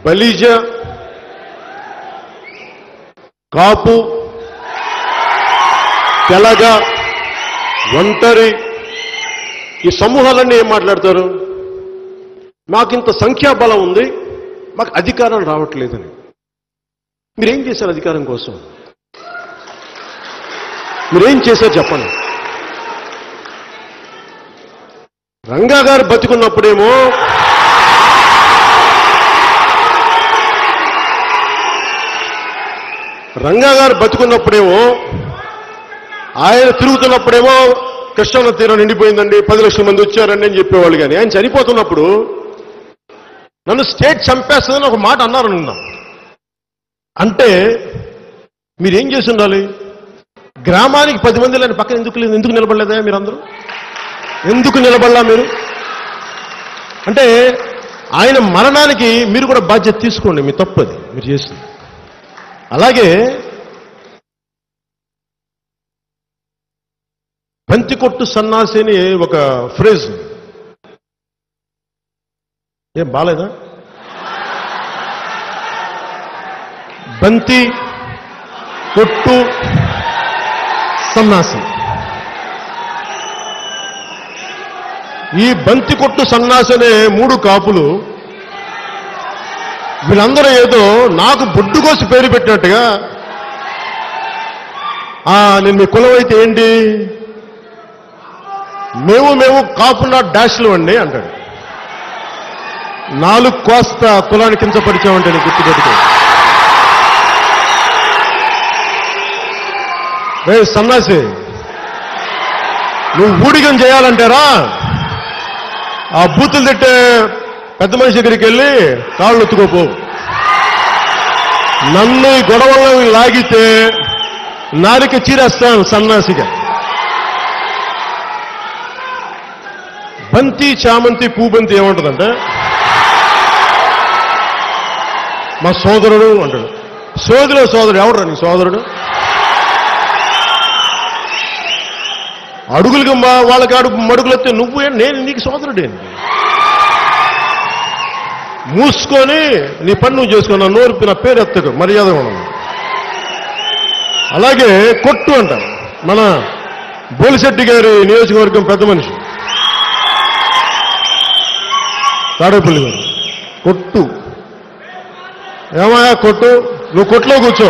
బలిజ, కాపు, తెలగ, ఒంటరి ఈ సమూహాలన్నీ ఏం మాట్లాడతారు? మాకింత సంఖ్యాబలం ఉంది, మాకు అధికారం రావట్లేదని. మీరేం చేశారు అధికారం కోసం? మీరేం చేశారు చెప్పండి. రంగా గారు బతికున్నప్పుడేమో ఆయన తిరుగుతున్నప్పుడేమో కృష్ణా తీరం నిండిపోయిందండి, 10 లక్షల మంది వచ్చారండి అని చెప్పేవాళ్ళు. కానీ ఆయన చనిపోతున్నప్పుడు నన్ను స్టేట్ చంపేస్తుందని ఒక మాట అన్నారు అనుకుందాం. అంటే మీరేం చేసి ఉండాలి? గ్రామానికి 10 మంది లేని పక్కన ఎందుకు నిలబడలేదా మీరందరూ? ఎందుకు నిలబడలా మీరు? అంటే ఆయన మరణానికి మీరు కూడా బాధ్యత తీసుకోండి. మీ తప్పది మీరు చేసింది. అలాగే బంతికొట్టు సన్నాసి అని ఒక ఫ్రేజ్ ఏం బాలేదా? బంతి కొట్టు సన్నాసి. ఈ బంతి కొట్టు సన్నాసి అనే 3 కాపులు వీళ్ళందరూ ఏదో నాకు బొడ్డు కోసి పేరు పెట్టినట్టుగా, నేను మీ కులం అయితే ఏంటి, మేము కాపున్నా డాష్లు అండి అంటాడు. 4 కోస్తా కులాన్ని కించపరిచామంటే నేను గుర్తుపెట్టుకో. సన్నాసి, నువ్వు ఊడిగం చేయాలంటారా? ఆ బూతులు తిట్టే పెద్ద మనిషి దగ్గరికి వెళ్ళి కాళ్ళు ఎత్తుకోపో. నన్ను ఈ గొడవల్లో లాగితే నారిక చీరేస్తాను సన్నాసిగా. బంతి, చామంతి, పూబంతి ఏమంటుందంటే మా సోదరుడు అంటాడు. సోదరుడు ఎవడరా నీ సోదరుడు? అడుగులకి వాళ్ళకి మడుగులెత్తే నువ్వు నేను నీకు సోదరుడేంటి? మూసుకొని నీ పని నువ్వు చేసుకుని నా నోరు నా పేరు ఎత్తడు, మర్యాద ఉండదు. అలాగే కొట్టు అంట, మన బోలిశెట్టి గారి నియోజకవర్గం పెద్ద మనిషి తాడేపల్లి గారు. కొట్టు ఏమయ్యా కొట్టు, నువ్వు కొట్టులో కూర్చో.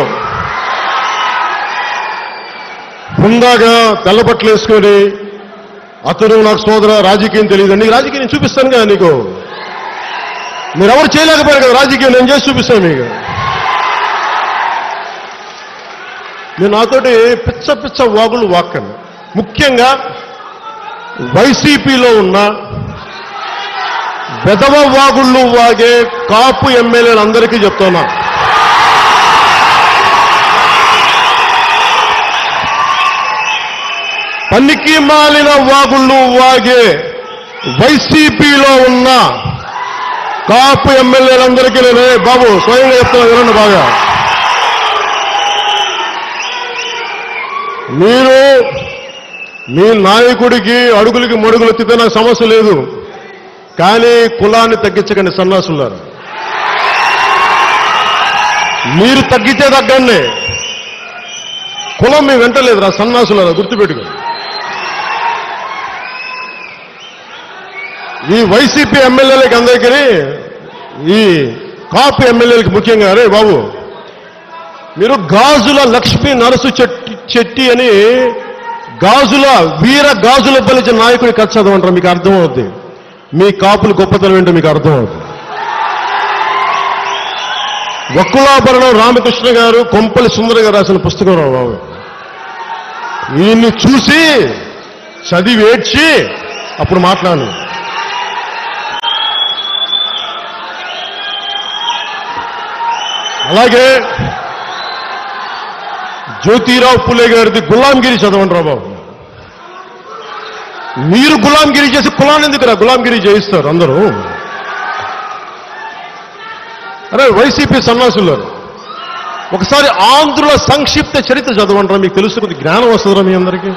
హుందాగా తెల్లబట్టలు వేసుకొని అతను నాకు సోదర, రాజకీయం తెలియదు. నీకు రాజకీయం నేను చూపిస్తాను కదా, నీకు మీరెవరు చేయలేకపోయారు కదా రాజకీయం, నేను చేసి చూపిస్తాను మీకు. నేను నాతోటి పిచ్చ వాగులు వాక్కను. ముఖ్యంగా వైసీపీలో ఉన్న వెధవ వాగుళ్ళు వాగే కాపు ఎమ్మెల్యేలందరికీ చెప్తున్నా, పనికి మాలిన వాగుళ్ళు వాగే వైసీపీలో ఉన్న కాపు ఎమ్మెల్యేలందరికీ నేను బాబు స్వయంగా చెప్తున్నా, వినండి బాగా. మీరు మీ నాయకుడికి అడుగులకి మడుగులు ఎత్తితే నాకు సమస్య లేదు, కానీ కులాన్ని తగ్గించకండి సన్నాసులారు. మీరు తగ్గితే తగ్గండి, కులం మీ వెంటలేదు రా సన్నాసులారా, గుర్తుపెట్టుకో. ఈ వైసీపీ ఎమ్మెల్యేలకి అందరికీ, ఈ కాపు ఎమ్మెల్యేలకి ముఖ్యంగా, అరే బాబు మీరు గాజుల లక్ష్మీ నరసు చెట్టి అని వీర గాజుల బలిచిన నాయకుడి కథ చదవంటారు, మీకు అర్థమవుద్ది. మీ కాపులు గొప్పతనం ఏంటో మీకు అర్థమవుతుంది. వక్కులాభరణం రామకృష్ణ గారు, కొంపలి సుందర గారు రాసిన పుస్తకం రా బాబు. ఈయన్ని చూసి చదివి ఏడ్చి అప్పుడు మాట్లాడు. అలాగే జ్యోతిరావు పులే గారిది గులాంగిరి చదవండి రా బాబు. మీరు గులాంగిరి చేసి కులాన్ని ఎందుకురా గులాంగిరి చేయిస్తారు అందరూ? అరే వైసీపీ సన్నాసులు, ఒకసారి ఆంధ్రుల సంక్షిప్త చరిత్ర చదవంటారా, మీకు తెలుసు, కొద్ది జ్ఞానం వస్తుందిరా మీ అందరికీ.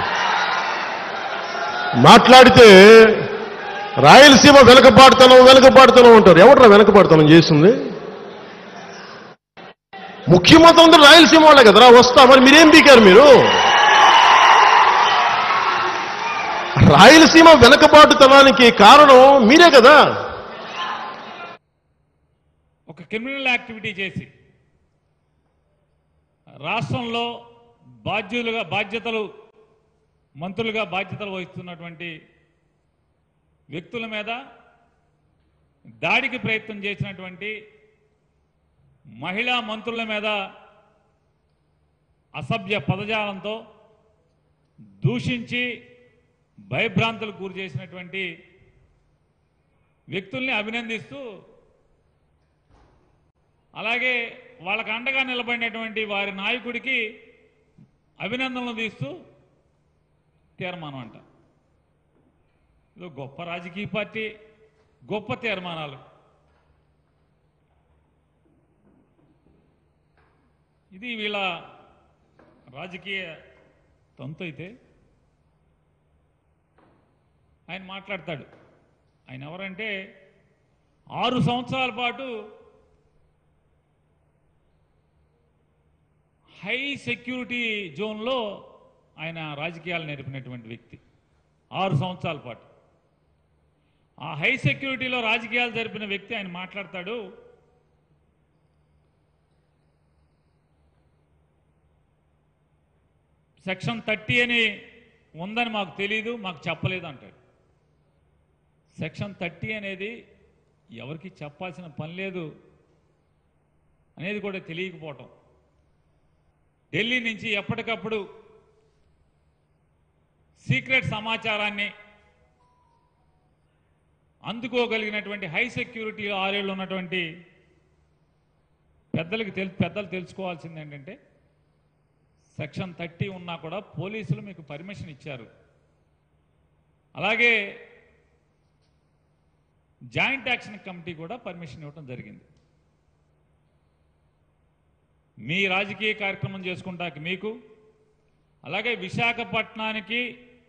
మాట్లాడితే రాయలసీమ వెనకబాటుతనం అంటారు. ఎవడరా వెనకబాటుతనం చేసింది? ముఖ్యమంత్రి అందరూ రాయలసీమ వాళ్ళే కదరా వస్తా, మరి మీరేం పీకారు? మీరు రాయలసీమ వెనకబాటుతనానికి కారణం మీరే కదా. ఒక క్రిమినల్ యాక్టివిటీ చేసి రాష్ట్రంలో మంత్రులుగా బాధ్యతలు వహిస్తున్నటువంటి వ్యక్తుల మీద దాడికి ప్రయత్నం చేసినటువంటి మహిళా మంత్రుల మీద అసభ్య పదజాలంతో దూషించి భయభ్రాంతులకు గురి చేసినటువంటి వ్యక్తుల్ని అభినందిస్తూ, అలాగే వాళ్ళకు అండగా నిలబడినటువంటి వారి నాయకుడికి అభినందనలు తీస్తూ తీర్మానం అంట. ఇది గొప్ప రాజకీయ పార్టీ, గొప్ప తీర్మానాలు. ఇది వీళ్ళ రాజకీయ తంతు. అయితే ఆయన మాట్లాడతాడు. ఆయన ఎవరంటే 6 సంవత్సరాల పాటు హై సెక్యూరిటీ జోన్లో ఆయన రాజకీయాలు నేర్పినటువంటి వ్యక్తి. 6 సంవత్సరాల పాటు ఆ హై సెక్యూరిటీలో రాజకీయాలు జరిపిన వ్యక్తి ఆయన మాట్లాడతాడు. సెక్షన్ 30 అని ఉందని మాకు తెలీదు, మాకు చెప్పలేదు అంటాడు. సెక్షన్ 30 అనేది ఎవరికి చెప్పాల్సిన పని లేదు అనేది కూడా తెలియకపోవటం, ఢిల్లీ నుంచి ఎప్పటికప్పుడు సీక్రెట్ సమాచారాన్ని అందుకోగలిగినటువంటి హై సెక్యూరిటీ 6 ఏళ్ళు ఉన్నటువంటి పెద్దలు తెలుసుకోవాల్సింది ఏంటంటే, సెక్షన్ 30 ఉన్నా కూడా పోలీసులు మీకు పర్మిషన్ ఇచ్చారు. అలాగే జాయింట్ యాక్షన్ కమిటీ కూడా పర్మిషన్ ఇవ్వడం జరిగింది. మీ రాజకీయ కార్యక్రమం చేసుకుంటాకి మీకు, అలాగే విశాఖపట్నానికి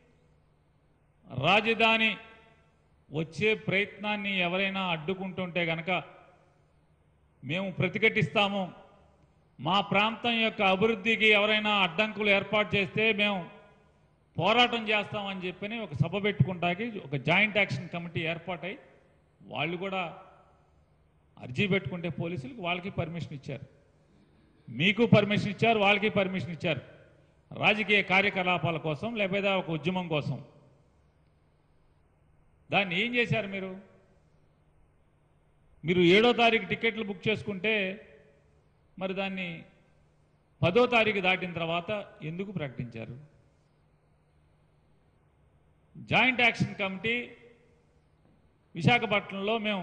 రాజధాని వచ్చే ప్రయత్నాన్ని ఎవరైనా అడ్డుకుంటుంటే గనక మేము ప్రతిఘటిస్తాము. మా ప్రాంతం యొక్క అభివృద్ధికి ఎవరైనా అడ్డంకులు ఏర్పాటు చేస్తే మేము పోరాటం చేస్తామని చెప్పని ఒక సభ పెట్టుకుంటాకి ఒక జాయింట్ యాక్షన్ కమిటీ ఏర్పాటై వాళ్ళు కూడా అర్జీ పెట్టుకుంటే పోలీసులకు వాళ్ళకి పర్మిషన్ ఇచ్చారు, మీకు పర్మిషన్ ఇచ్చారు, వాళ్ళకి పర్మిషన్ ఇచ్చారు. రాజకీయ కార్యకలాపాల కోసం లేకపోతే ఒక ఉద్యమం కోసం. దాన్ని ఏం చేశారు మీరు? మీరు 7వ తారీఖు టికెట్లు బుక్ చేసుకుంటే మరి దాన్ని 10వ తారీఖు దాటిన తర్వాత ఎందుకు ప్రకటించారు? జాయింట్ యాక్షన్ కమిటీ విశాఖపట్నంలో మేము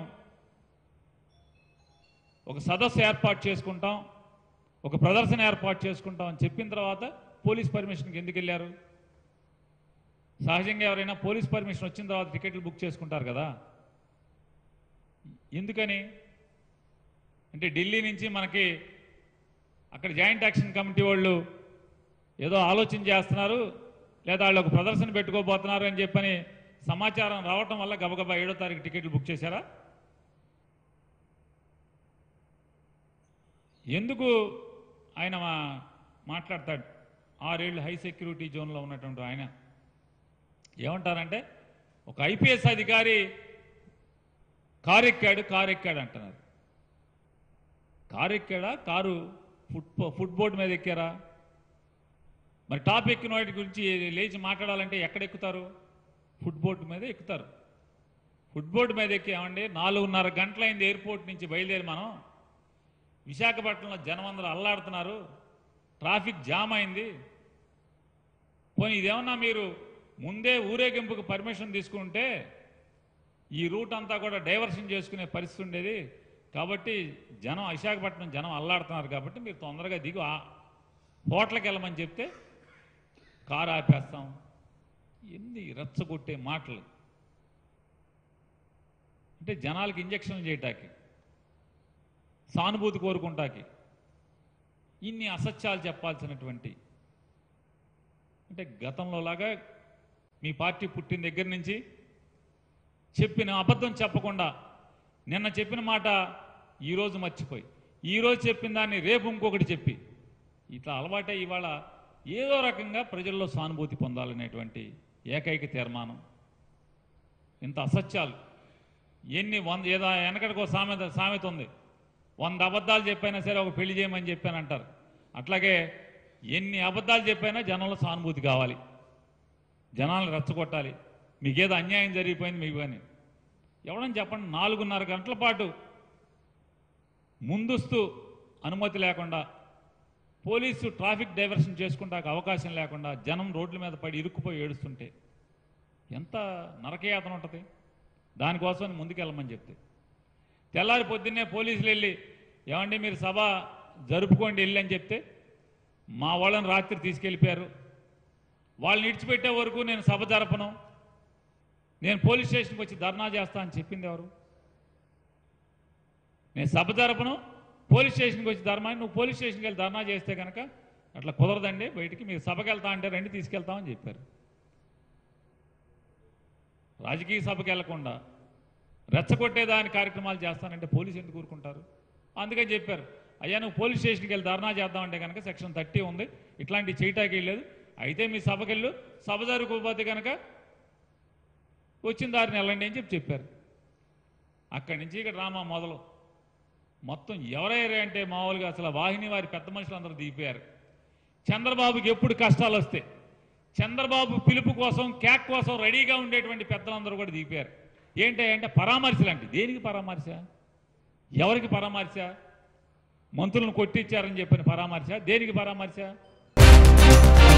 ఒక సదస్సు ఏర్పాటు చేసుకుంటాం, ఒక ప్రదర్శన ఏర్పాటు చేసుకుంటాం అని చెప్పిన తర్వాత పోలీస్ పర్మిషన్కి ఎందుకు వెళ్ళారు? సహజంగా ఎవరైనా పోలీస్ పర్మిషన్ వచ్చిన తర్వాత టికెట్లు బుక్ చేసుకుంటారు కదా, ఎందుకని? అంటే ఢిల్లీ నుంచి మనకి అక్కడ జాయింట్ యాక్షన్ కమిటీ వాళ్ళు ఏదో ఆలోచన చేస్తున్నారు, లేదా వాళ్ళు ఒక ప్రదర్శన పెట్టుకోబోతున్నారు అని చెప్పని సమాచారం రావటం వల్ల గబగబా 7వ తారీఖు టికెట్లు బుక్ చేశారా? ఎందుకు ఆయన మాట్లాడతాడు? 6 ఏళ్ళు హై సెక్యూరిటీ జోన్లో ఉన్నటువంటి ఆయన ఏమంటారంటే, ఒక ఐపీఎస్ అధికారి కారు ఎక్కాడు అంటున్నారు. కారు ఎక్కాడా? కారు ఫుట్ బోర్డు మీద ఎక్కారా? మరి టాప్ ఎక్కిన వాటి గురించి లేచి మాట్లాడాలంటే ఎక్కడ ఎక్కుతారు? ఫుట్ బోర్డు మీద ఎక్కుతారు. ఫుట్ బోర్డు మీద ఎక్కామండి, 4:30 గంటలైంది ఎయిర్పోర్ట్ నుంచి బయలుదేరి మనం. విశాఖపట్నంలో జనం అందరూ అల్లాడుతున్నారు, ట్రాఫిక్ జామ్ అయింది. పోనీ ఇదేమన్నా మీరు ముందే ఊరేగింపుకు పర్మిషన్ తీసుకుంటే ఈ రూట్ అంతా కూడా డైవర్షన్ చేసుకునే పరిస్థితి ఉండేది. కాబట్టి విశాఖపట్నం జనం అల్లాడుతున్నారు కాబట్టి మీరు తొందరగా దిగు హోటల్కి వెళ్ళమని చెప్తే కారు ఆపేస్తాం. ఎన్ని రెచ్చగొట్టే మాటలు! అంటే జనాలకి ఇంజక్షన్లు చేయటానికి, సానుభూతి కోరుకుంటాకి ఇన్ని అసత్యాలు చెప్పాల్సినటువంటి, అంటే గతంలో లాగా మీ పార్టీ పుట్టిన దగ్గర నుంచి చెప్పిన అబద్ధం చెప్పకుండా నిన్న చెప్పిన మాట ఈరోజు మర్చిపోయి ఈరోజు చెప్పిన దాన్ని రేపు ఇంకొకటి చెప్పి ఇట్లా అలవాటే ఇవాళ ఏదో రకంగా ప్రజల్లో సానుభూతి పొందాలనేటువంటి ఏకైక తీర్మానం. ఇంత అసత్యాలు ఎన్ని ఏదో వెనకటికో సామెత ఉంది, 100 అబద్ధాలు చెప్పైనా సరే ఒక పెళ్లి చేయమని చెప్పానంటారు. అట్లాగే ఎన్ని అబద్ధాలు చెప్పైనా జనంలో సానుభూతి కావాలి, జనాలను రెచ్చగొట్టాలి. మీకేదో అన్యాయం జరిగిపోయింది మీకు అని ఎవడని చెప్పండి. 4:30 గంటల పాటు ముందస్తు అనుమతి లేకుండా పోలీసు ట్రాఫిక్ డైవర్షన్ చేసుకుంటాక అవకాశం లేకుండా జనం రోడ్ల మీద పడి ఇరుక్కుపోయి ఏడుస్తుంటే ఎంత నరకయాతన ఉంటుంది. దానికోసం ముందుకెళ్ళమని చెప్తే తెల్లారి పొద్దున్నే పోలీసులు వెళ్ళి ఏమండి మీరు సభ జరుపుకోండి వెళ్ళి అని చెప్తే మా వాళ్ళని రాత్రి తీసుకెళ్ళిపోయారు. వాళ్ళని ఇడిచిపెట్టే వరకు నేను సభ జరపను, నేను పోలీస్ స్టేషన్కి వచ్చి ధర్నా చేస్తా అని చెప్పింది ఎవరు? నేను సభ జరపను, పోలీస్ స్టేషన్కి వచ్చి నువ్వు పోలీస్ స్టేషన్కి వెళ్ళి ధర్నా చేస్తే కనుక అట్లా కుదరదండి, బయటికి మీరు సభకి వెళ్తా అంటే రండి తీసుకెళ్తామని చెప్పారు. రాజకీయ సభకి వెళ్లకుండా రెచ్చగొట్టేదాని కార్యక్రమాలు చేస్తానంటే పోలీసు ఎందుకు ఊరుకుంటారు? అందుకని చెప్పారు, అయ్యా నువ్వు పోలీస్ స్టేషన్కి వెళ్ళి ధర్నా చేద్దామంటే కనుక సెక్షన్ 30 ఉంది, ఇట్లాంటివి చేయటానికి వెళ్ళలేదు, అయితే మీ సభకి వెళ్ళు, సభ జరగకపోతే కనుక వచ్చిన దారిని వెళ్ళండి అని చెప్పారు. అక్కడి నుంచి ఇక్కడ డ్రామా మొదలు. మొత్తం ఎవరైనా అంటే మామూలుగా అసలు వాహిని వారి పెద్ద మనుషులు అందరూ దిగిపోయారు. చంద్రబాబుకి ఎప్పుడు కష్టాలు వస్తే చంద్రబాబు పిలుపు కోసం క్యాక్ కోసం రెడీగా ఉండేటువంటి పెద్దలందరూ కూడా దిగిపోయారు. ఏంటంటే పరామర్శలంటే దేనికి పరామర్శ? ఎవరికి పరామర్శ? మంత్రులను కొట్టించారని చెప్పిన పరామర్శ? దేనికి పరామర్శ?